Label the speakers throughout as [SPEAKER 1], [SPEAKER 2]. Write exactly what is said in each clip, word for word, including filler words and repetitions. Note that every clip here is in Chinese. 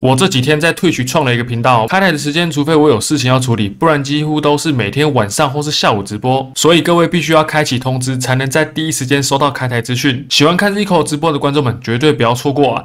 [SPEAKER 1] 我这几天在Twitch创了一个频道，开台的时间除非我有事情要处理，不然几乎都是每天晚上或是下午直播，所以各位必须要开启通知，才能在第一时间收到开台资讯。喜欢看 Zico 直播的观众们绝对不要错过啊！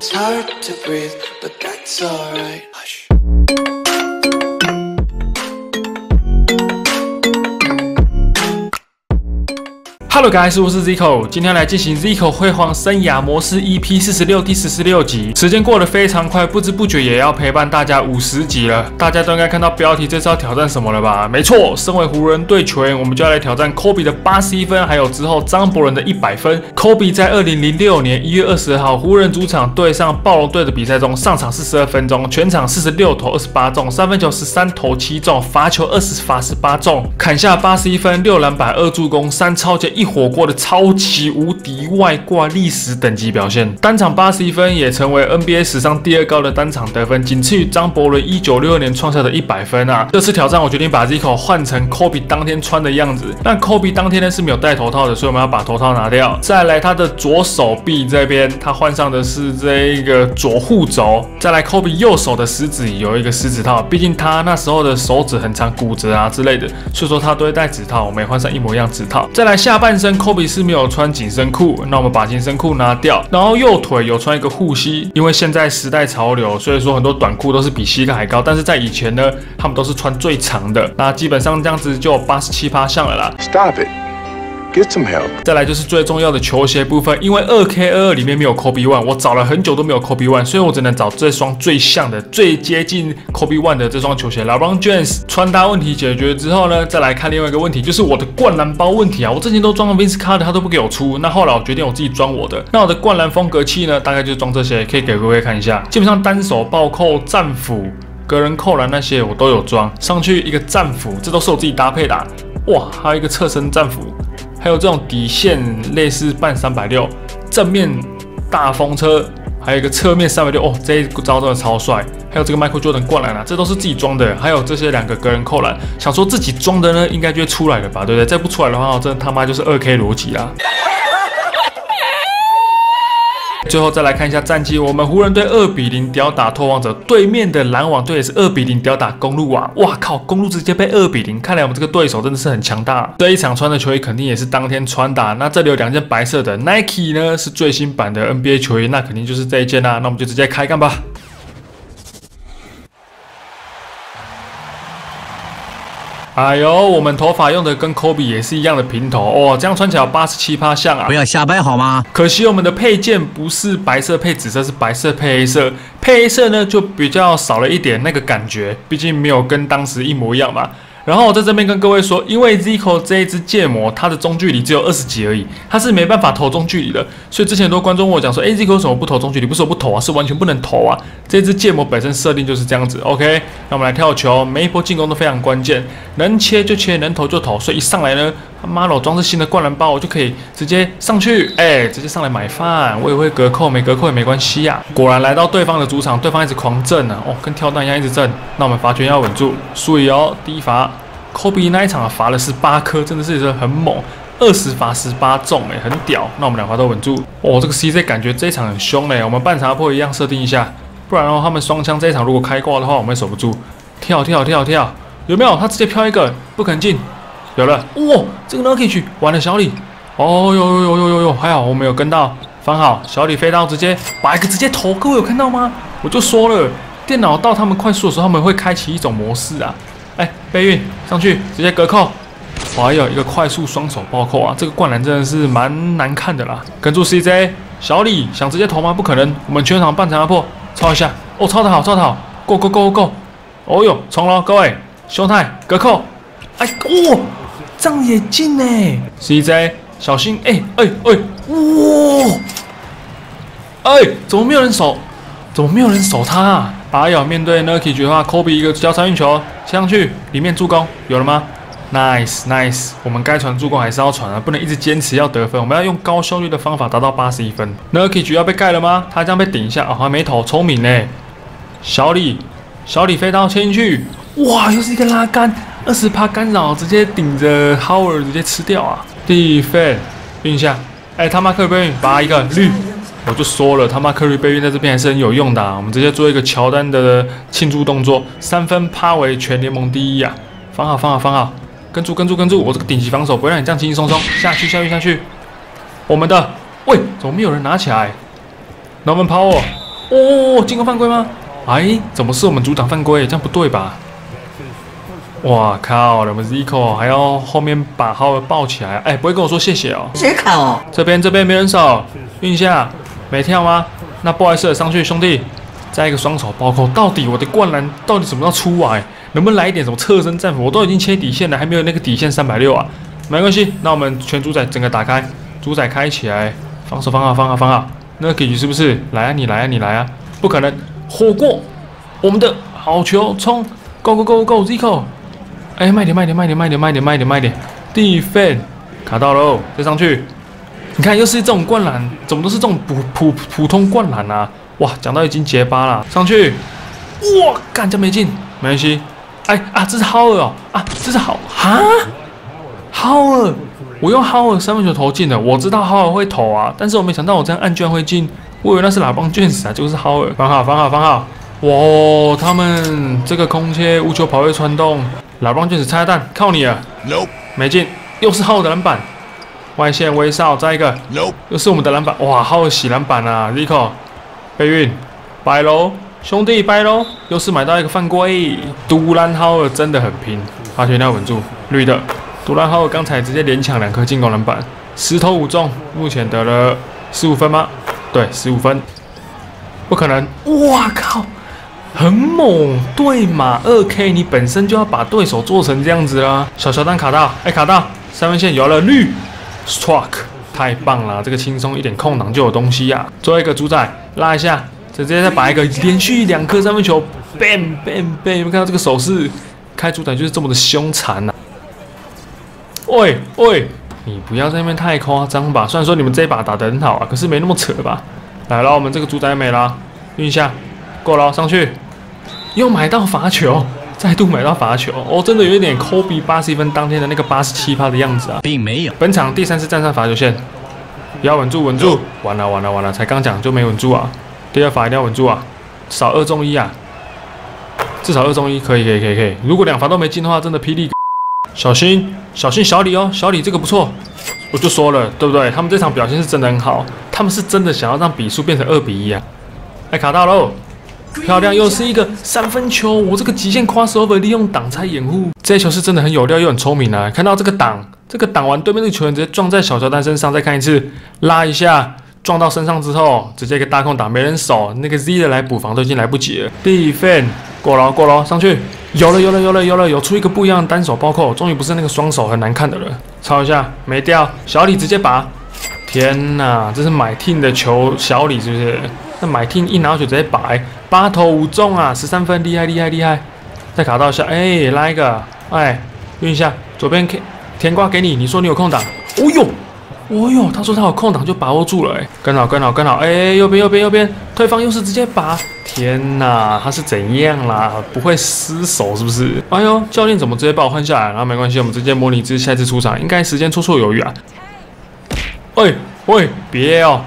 [SPEAKER 1] Hello guys， 我是 Zico， 今天来进行 Zico 辉煌生涯模式 E P 四十六第四十六集。时间过得非常快，不知不觉也要陪伴大家五十集了。大家都应该看到标题，这次要挑战什么了吧？没错，身为湖人队球员，我们就要来挑战 Kobe 的八十一分，还有之后张伯伦的一百分。Kobe 在二零零六年一月二十二号湖人主场对上暴龙队的比赛中，上场四十二分钟，全场四十六投二十八中，三分球十三投七中，罚球二十罚十八中，砍下八十一分、六篮板、二助攻、三抄截、一火锅的超级无敌外挂历史等级表现，单场八十一分也成为 N B A 史上第二高的单场得分，仅次于张伯伦一九六二年创下的一百分啊！这次挑战我决定把 Zico 换成 Kobe 当天穿的样子，但 Kobe 当天呢是没有戴头套的，所以我们要把头套拿掉。再来他的左手臂这边，他换上的是这个左护肘。再来 Kobe 右手的食指有一个食指套，毕竟他那时候的手指很长骨折啊之类的，所以说他都会戴指套，我们也换上一模一样指套。再来下半身 Kobe 是没有穿紧身裤，那我们把紧身裤拿掉，然后右腿有穿一个护膝，因为现在时代潮流，所以说很多短裤都是比膝盖还高，但是在以前呢，他们都是穿最长的，那基本上这样子就有 百分之八十七 像了啦。
[SPEAKER 2] Stop it. Get some help.
[SPEAKER 1] 再来就是最重要的球鞋部分，因为 二 K 二二 里面没有 Kobe One， 我找了很久都没有 Kobe One， 所以我只能找这双最像的、最接近 Kobe One 的这双球鞋。LeBron James 穿搭问题解决之后呢，再来看另外一个问题，就是我的灌篮包问题啊！我之前都装了 Vince Carter， 他都不给我出，那后来我决定我自己装我的。那我的灌篮风格器呢，大概就是装这些，可以给各位看一下。基本上单手暴扣、战斧、个人扣篮那些我都有装上去，一个战斧，这都是我自己搭配的啊。哇，还有一个侧身战斧。还有这种底线类似半三百六，正面大风车，还有一个侧面三百六，哦，这一招真的超帅。还有这个 Michael Jordan 灌篮啊，这都是自己装的。还有这些两个个人扣篮，想说自己装的呢，应该就会出来了吧，对不对？再不出来的话，真的他妈就是 二 K 逻辑啦。最后再来看一下战绩，我们湖人队二比零吊打拓荒者，对面的篮网队也是二比零吊打公鹿啊！哇靠，公鹿直接被二比零，看来我们这个对手真的是很强大啊。这一场穿的球衣肯定也是当天穿的，那这里有两件白色的 Nike 呢，是最新版的 N B A 球衣，那肯定就是这一件啦。那我们就直接开干吧。哎呦，我们头发用的跟 Kobe 也是一样的平头哦，这样穿起来 百分之八十七 像啊！
[SPEAKER 3] 不要瞎掰好吗？
[SPEAKER 1] 可惜我们的配件不是白色配紫色，是白色配黑色。配黑色呢就比较少了一点那个感觉，毕竟没有跟当时一模一样嘛。然后我在这边跟各位说，因为 Zico 这一支芥末，它的中距离只有二十几而已，它是没办法投中距离的。所以之前很多观众问我讲说，哎 ，Zico 为什么不投中距离？不是我不投啊，是完全不能投啊。这支芥末本身设定就是这样子 ，OK？ 那我们来跳球，每一波进攻都非常关键，能切就切，能投就投。所以一上来呢，他妈的，我装饰新的灌篮包，我就可以直接上去，哎，直接上来买饭。我也会隔扣，没隔扣也没关系呀、啊。果然来到对方的主场，对方一直狂震啊，哦，跟跳弹一样一直震。那我们罚球要稳住，注意哦，第一罚。Kobe 那一场罚了十八颗，真的是很猛，二十罚十八中，哎，很屌。那我们两罚都稳住。哦，这个 C J 感觉这一场很凶嘞，我们半查破一样设定一下，不然哦，他们双枪这一场如果开挂的话，我们也守不住。跳跳跳跳，有没有？他直接飘一个，不肯进，有了。哇、哦，这个 Nurkic 完了，小李。哦，有有有有有有，还好我们有跟到，防好。小李飞刀直接把一个直接投，各位有看到吗？我就说了，电脑到他们快速的时候，他们会开启一种模式啊。哎，背运上去，直接隔扣，还有一个快速双手暴扣啊！这个灌篮真的是蛮难看的啦。跟住 C J 小李想直接投吗？不可能，我们全场半场压迫，抄一下，哦，抄得好，抄得好 ，Go Go Go Go！ 哦哟，冲了，各位，兄台隔扣，哎，哇、哦，这样也进呢 ！C J 小心，哎哎哎，哇，哎，怎么没有人守？怎么没有人守他啊？哎呦，面对 Nurkic 的话 ，Kobe 一个交叉运球切上去，里面助攻有了吗 ？Nice Nice， 我们该传助攻还是要传啊，不能一直坚持要得分，我们要用高效率的方法达到八十一分。Nurkic 要被盖了吗？他这样被顶一下啊、哦，还没投，聪明呢。小李，小李飞刀切进去，哇，又是一个拉杆，二十趴干扰，直接顶着 Howard 直接吃掉啊。Defend 运一下，哎，他妈可不可以把一个绿我就说了，他妈科瑞备孕在这边还是很有用的、啊。我们直接做一个乔丹的庆祝动作，三分趴为全联盟第一啊！防好，防好，防好，跟住，跟住，跟住！我这个顶级防守不会让你这样轻轻松松下去，下去，下去。我们的，喂，怎么没有人拿起来？那我们跑哦，哦，进攻犯规吗？哎，怎么是我们组长犯规？这样不对吧？哇靠！我们 Zico 还要后面把浩尔抱起来，哎，不会跟我说谢谢哦。
[SPEAKER 3] 谁看哦？
[SPEAKER 1] 这边这边没人守，运一下，没跳吗？那不好意思，上去兄弟，再一个双手包扣，到底我的灌篮到底怎么要出来？能不能来一点什么侧身战斧？我都已经切底线了，还没有那个底线三百六啊，没关系，那我们全主宰整个打开，主宰开起来，防守防好防好防好，那个给局是不是？来啊你来啊你来啊！不可能，火锅，我们的好球冲 ，Go Go Go Go Zico！ 哎，慢点，慢点，慢点，慢点，慢点，慢点，慢点 ，defend 卡到喽，再上去。你看，又是这种灌篮，怎么都是这种普普普通灌篮啊？哇，讲到已经结巴了，上去，哇，干这没进，没关系。哎啊，这是浩尔哦，啊，这是好哈，浩尔，我用浩尔三分球投进了，我知道浩尔会投啊，但是我没想到我这样按居然会进，我以为那是拉邦卷死啊，结果是浩尔，防好，防好，防好。哇，他们这个空切无球跑位穿洞。老邦卷子拆弹，靠你了
[SPEAKER 2] Nope.
[SPEAKER 1] 没进，又是浩尔的篮板，外线威少，再一个
[SPEAKER 2] Nope.
[SPEAKER 1] 又是我们的篮板，哇，浩尔洗篮板啊 ，Zico 备运，拜喽，兄弟拜喽，又是买到一个犯规，杜兰浩尔真的很拼，发球一定要稳住，绿的，杜兰浩尔刚才直接连抢两颗进攻篮板，十投五中，目前得了十五分吗？对，十五分，不可能，哇靠！很猛，对嘛？二 K 你本身就要把对手做成这样子啦。小乔丹卡到，哎、欸、卡到，三分线有了绿 ，struck 太棒了，这个轻松一点空档就有东西呀、啊。最后一个主宰拉一下，直接再把一个连续两颗三分球 ，bam bam bam， 有没有看到这个手势？开主宰就是这么的凶残呐、啊。喂喂，你不要在那边太夸张吧？虽然说你们这一把打得很好啊，可是没那么扯吧？来了，我们这个主宰没了，运一下。够了，上去，又买到罚球，再度买到罚球，哦，真的有一点科比八十一分当天的那个八十七趴的样子啊，
[SPEAKER 3] 并没有。
[SPEAKER 1] 本场第三次站上罚球线，不要稳住，稳住，完了完了完了，才刚讲就没稳住啊，第二罚一定要稳住啊，少二中一啊，至少二中一，可以可以可以可以，如果两罚都没进的话，真的霹雳，小心小心小李哦，小李这个不错，我就说了，对不对？他们这场表现是真的很好，他们是真的想要让比数变成二比一啊，哎，卡到喽。漂亮，又是一个三分球！我这个极限 crossover 利用挡拆掩护，这一球是真的很有料又很聪明啊！看到这个挡，这个挡完对面这个球员直接撞在小乔丹身上，再看一次，拉一下，撞到身上之后，直接一个大空挡，没人守，那个 Z 的来补防都已经来不及了。defend 过了过了，上去，有了有了有了有了，有出一个不一样的单手包扣，终于不是那个双手很难看的了。抄一下，没掉，小李直接拔，天哪，这是买 team 的球，小李是不是？那买 team 一拿球直接拔。八投五中啊，十三分，厉害厉害厉害！再卡到一下，哎、欸，拉一个，哎，运一下，左边甜瓜给你，你说你有空档，哦呦，哦呦，他说他有空档就把握住了、欸，哎，跟好跟好跟好，哎、欸，右边右边右边，对方又是直接拔，天哪，他是怎样啦？不会失手是不是？哎呦，教练怎么直接把我换下来？然后没关系，我们直接模拟至下一次出场，应该时间绰绰有余啊。喂喂，别哦，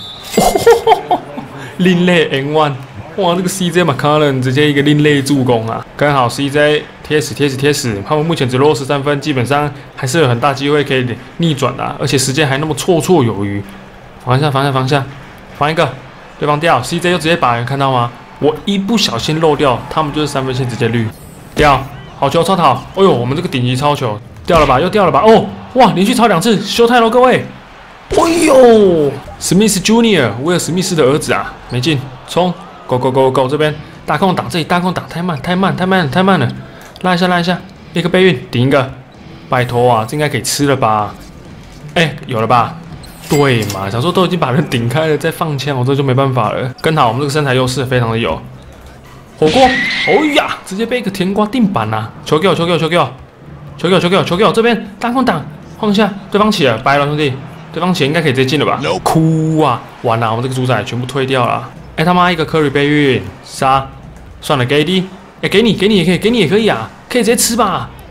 [SPEAKER 1] 另类 N 一。哇，这个 C J McCollum 直接一个另类助攻啊！刚好 C J 贴死贴死贴死，他们目前只落十三分，基本上还是有很大机会可以逆转的、啊，而且时间还那么绰绰有余。防一下，防一下，防一下，防一个，对方掉 ，C J 又直接把人看到吗？我一不小心漏掉，他们就是三分线直接绿掉，好球超讨！哎呦，我们这个顶级超球掉了吧？又掉了吧？哦，哇，连续超两次，修太喽，各位！哎呦 ，Smith Junior 威尔史密斯的儿子啊，没进，冲！ Go go go go！ 这边大空挡，这里大空挡太慢太慢太慢太慢了，拉一下拉一下，一个备运顶一个，拜托啊，这应该可以吃了吧？哎、欸，有了吧？对嘛，想说都已经把人顶开了，再放枪，我这就没办法了。跟好，我们这个身材优势非常的有。火锅，哦呀，直接被一个甜瓜定板啊！球给我，球给我，球给我，球给我，球给我，球给我！这边大空挡，晃一下，对方起了，掰了兄弟，对方起应该可以直接进了吧？哭啊！完了，我们这个主宰全部推掉了。 哎、欸、他妈一个科瑞备运杀，算了给 A D， 哎、欸、给你给你也可以给你也可以啊，可以直接吃吧。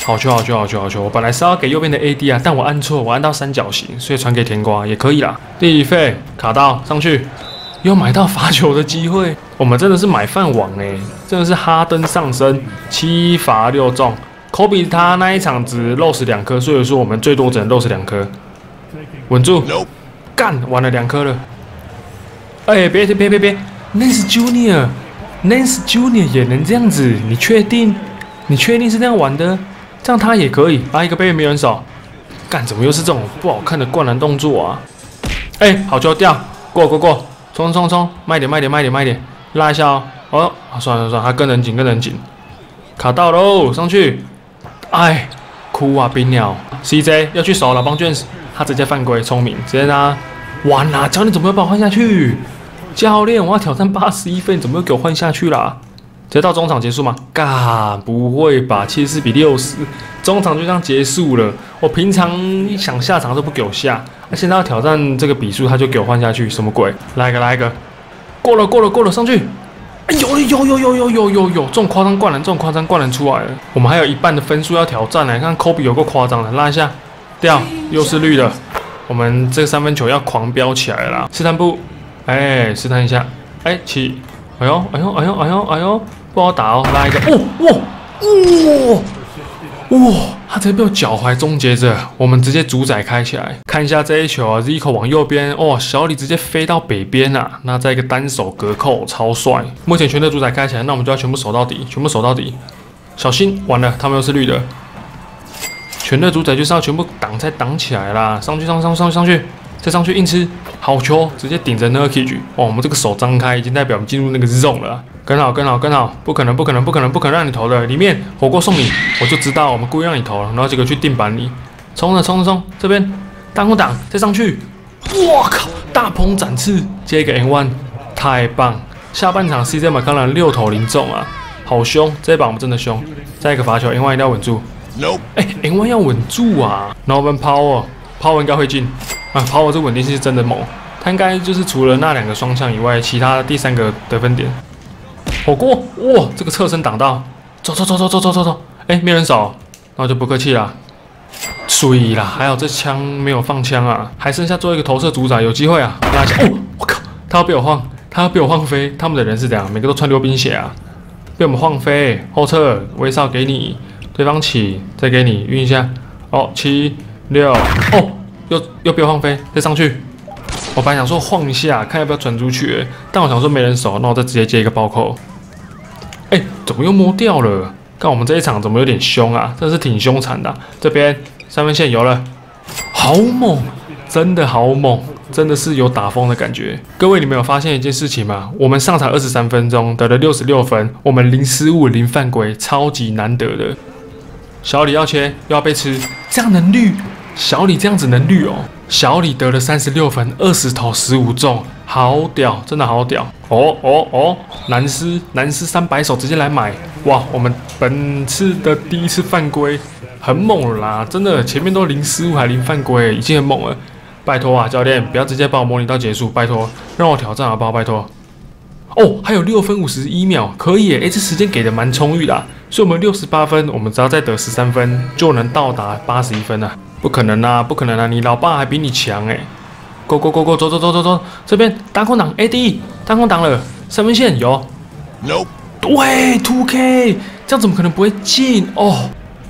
[SPEAKER 1] 好球好球好球好球！我本来是要给右边的 A D 啊，但我按错，我按到三角形，所以传给甜瓜也可以啦。地费卡到上去，又买到罚球的机会，我们真的是买饭王哎、欸，真的是哈登上身，七罚六中。科比他那一场只漏死两颗，所以说我们最多只能漏死两颗。稳住，干完了两颗了。哎、欸，别别别别 ，Nance Junior，Nance Junior 也能这样子？你确定？你确定是这样玩的？这样他也可以啊！一个背面没人守，干怎么又是这种不好看的灌篮动作啊？哎、欸，好球掉，过过过，冲冲冲，慢点慢点慢点慢点，拉一下哦。哦，啊、算了算了，他跟人紧跟人紧，卡到喽，上去，哎，哭啊冰鸟 ，C J 要去守了，帮 James， 他直接犯规，聪明，直接拿，完啦！教练怎么会把我换下去？教练，我要挑战八十一分，你怎么又给我换下去啦？直接到中场结束吗？嘎，不会吧？七十四比六十，中场就这样结束了。我平常想下场都不给我下，那、啊、现在要挑战这个比数，他就给我换下去，什么鬼？来一个，来一个，过了，过了，过了，上去！哎，有有有有有有有有，这种夸张灌篮，这种夸张灌篮出来了。我们还有一半的分数要挑战呢，看科比有够夸张的，拉一下，掉，又是绿的。我们这个三分球要狂飙起来了啦！试探步，哎，试探一下，哎，起。哎呦，哎呦，哎呦，哎呦，哎呦，不好打哦！拉一个，哦，哇，哇，哇！他直接被我脚踝终结着，我们直接主宰开起来。看一下这一球啊 ，Zico 往右边，哦，小李直接飞到北边啊！那再一个单手隔扣，超帅。目前全队主宰开起来，那我们就要全部守到底，全部守到底。小心，完了，他们又是绿的。全队主宰就是要全部挡再挡起来啦！上去，上上上上去。再上去硬吃，好球，直接顶着 Nurkic， 哇，我们这个手张开，已经代表我们进入那个 zone 了。跟好，跟好，跟好，不可能，不可能，不可能，不可能让你投的。里面火锅送你，我就知道我们故意让你投了，然后结果去定板你，冲了，冲了，冲！这边弹弓挡，再上去，哇靠，大鹏展翅，接一个 N 一，太棒！下半场 C J 麦康兰六投零中啊，好凶，这一把我们真的凶。再一个罚球 ，N 一一定要稳住。哎 ，N 一要稳住啊 ！Norman Powell，Powell 应该会进。啊，跑我这稳定性是真的猛，他应该就是除了那两个双枪以外，其他第三个得分点。火锅，哇，这个侧身挡到，走走走走走走走走，哎，没人守，那我就不客气啦，水啦，还好这枪没有放枪啊，还剩下最后一个投射主宰，有机会啊，拉一下，哦，我靠，他要被我晃，他要被我晃飞，他们的人是怎样？每个都穿溜冰鞋啊，被我们晃飞，后撤，威少给你，对方起，再给你晕一下，哦，七六，哦。又又被我晃飞，再上去。我本来想说晃一下，看要不要传出去，但我想说没人守，那我再直接接一个暴扣。哎、欸，怎么又摸掉了？看我们这一场怎么有点凶啊？真的是挺凶残的、啊。这边三分线有了，好猛，真的好猛，真的是有打疯的感觉。各位，你们有发现一件事情吗？我们上场二十三分钟得了六十六分，我们零失误、零犯规，超级难得的。小李要切，又要被吃，这样能绿？小李这样子能绿哦！小李得了三十六分，二十投十五中，好屌，真的好屌！哦哦哦，南斯南斯三百手直接来买，哇！我们本次的第一次犯规，很猛啦，真的，前面都零失误还零犯规，已经很猛了。拜托啊，教练，不要直接把我模拟到结束，拜托，让我挑战好不好？拜托。哦，还有六分五十一秒，可以耶！哎，这时间给的蛮充裕的、啊，所以我们六十八分，我们只要再得十三分，就能到达八十一分了、啊。不可能啊，不可能啊！你老爸还比你强哎！Go go go go， 走走走走走，这边单空挡 A D， 单空挡了，三分线有
[SPEAKER 2] ，No，
[SPEAKER 1] 对 ，two K， 这样怎么可能不会进哦？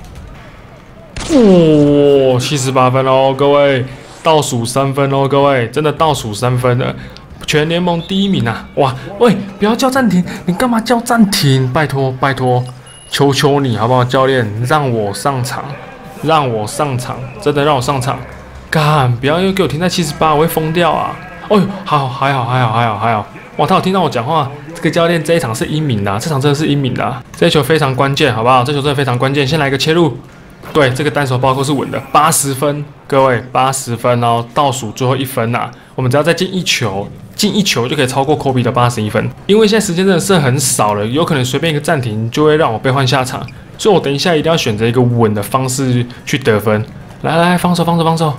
[SPEAKER 1] 哇，七十八分哦，各位，倒数三分哦，各位，真的倒数三分了，全联盟第一名啊！哇，喂，不要叫暂停，你干嘛叫暂停？拜托拜托，求求你好不好，教练，让我上场。让我上场，真的让我上场！干，不要又给我停在七十八，我会疯掉啊！哦呦，好，还好，还好，还好，还好！哇，他有听到我讲话。这个教练这一场是英明的、啊，这场真的是英明的、啊。这一球非常关键，好不好？这球真的非常关键。先来一个切入，对，这个单手包扣是稳的，八十分，各位，八十分哦，倒数最后一分呐、啊！我们只要再进一球，进一球就可以超过科比的八十一分。因为现在时间真的是很少了，有可能随便一个暂停就会让我被换下场。所以我等一下一定要选择一个稳的方式去得分。来来，防守防守防守，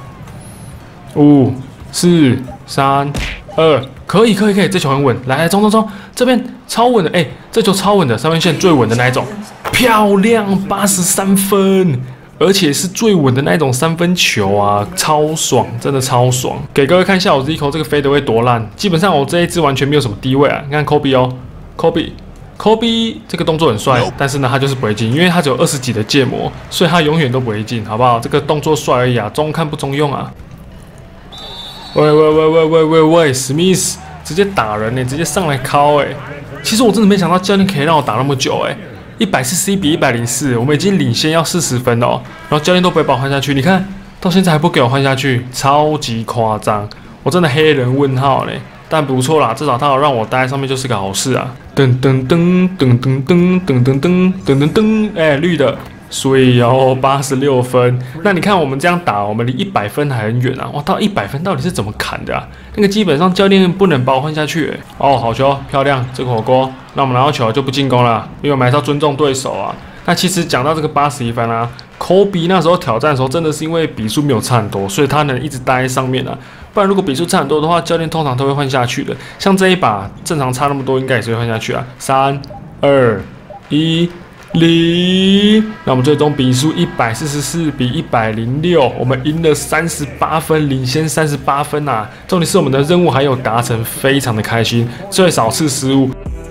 [SPEAKER 1] 五、四、三、二，可以可以可以，这球很稳。来来冲冲冲，这边超稳的，哎、欸，这球超稳的，三分线最稳的那一种，漂亮，八十三分。而且是最稳的那种三分球啊，超爽，真的超爽！给各位看一下我 Zico 这个飞得会多烂，基本上我这一支完全没有什么低位啊。你看 Kobe 哦 ，Kobe，Kobe Kobe 这个动作很帅，但是呢他就是不会进，因为他只有二十几的芥膜，所以他永远都不会进，好不好？这个动作帅而已啊，中看不中用啊。喂喂喂喂喂喂喂 ，Smith 直接打人呢、欸，直接上来敲哎、欸！其实我真的没想到教练可以让我打那么久哎、欸。一百四十一比一百零四，我们已经领先要四十分了、哦，然后教练都不会把我换下去，你看到现在还不给我换下去，超级夸张，我真的黑人问号嘞！但不错啦，至少他有让我待在上面就是个好事啊！噔噔噔噔噔噔噔噔噔噔噔噔，哎，绿的，所以哦，八十六分。那你看我们这样打，我们离一百分还很远啊！哇，到一百分到底是怎么砍的啊？那个基本上教练不能把我换下去、欸。哦，好球，漂亮，这个火锅。那我们拿到球就不进攻了，因为我们还是要尊重对手啊。那其实讲到这个八十一分啊 ，Kobe 那时候挑战的时候，真的是因为比数没有差很多，所以他能一直待在上面啊。不然如果比数差很多的话，教练通常都会换下去的。像这一把正常差那么多，应该也是会换下去啊。三、二、一。零，那我们最终比数一百四十四比一百零六，我们赢了三十八分，领先三十八分啊！重点是我们的任务还有达成，非常的开心，最少次失误。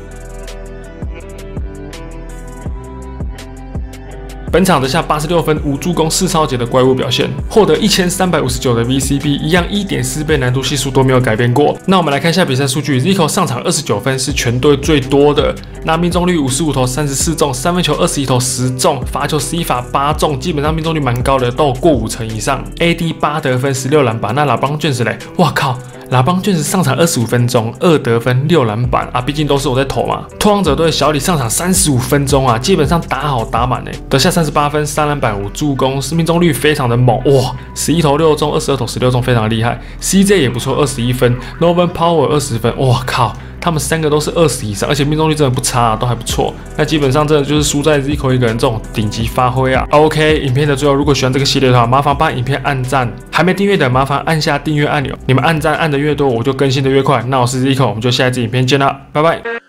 [SPEAKER 1] 本场得下八十六分、五助攻、四超节的怪物表现，获得一千三百五十九的 V C B， 一样 一点四 倍难度系数都没有改变过。那我们来看一下比赛数据 ，Zico 上场二十九分是全队最多的，那命中率五十五投三十四中，三分球二十一投十中，罚球十一罚八中，基本上命中率蛮高的，都有过五成以上。A D 八得分十六篮板，那拉邦卷子嘞，哇靠！拉邦卷子上场二十五分钟，二得分六篮板啊，毕竟都是我在投嘛。拓荒者队小李上场三十五分钟啊，基本上打好打满哎，得下三十八分，三篮板五助攻，命中率非常的猛哇，十一投六中，二十二投十六中，非常的厉害。C J 也不错，二十一分 ，Norman Powell 二十分，哇靠！他们三个都是二十以上，而且命中率真的不差、啊，都还不错。那基本上真的就是输在 Zico 一个人这种顶级发挥啊。OK， 影片的最后，如果喜欢这个系列的话，麻烦帮影片按赞，还没订阅的麻烦按下订阅按钮。你们按赞按的越多，我就更新的越快。那我是 Zico， 我们就下一支影片见啦，拜拜。